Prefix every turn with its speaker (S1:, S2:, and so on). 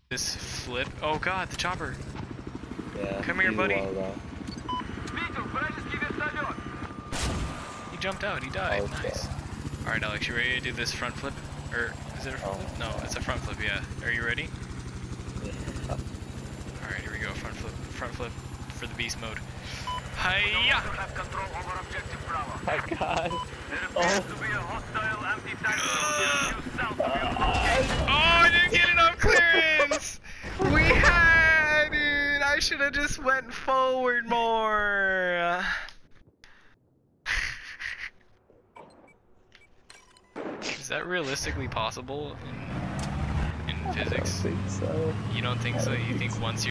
S1: this flip. Oh god, the chopper.
S2: Yeah.
S1: Come here, buddy.
S2: Well,
S1: He jumped out, he died.
S2: okay.
S1: Nice. Alright, Alex, you ready to do this front flip? Or is it a front flip? No, it's a front flip, yeah. Are you ready?
S2: Yeah.
S1: Alright, here we go. Front flip for the beast mode. Hiya!
S2: My god. Oh.
S1: Oh, I didn't get enough clearance! We had it! I should have just went forward more. Is that realistically possible in physics?
S2: I don't think so.
S1: You don't think so? You think once you're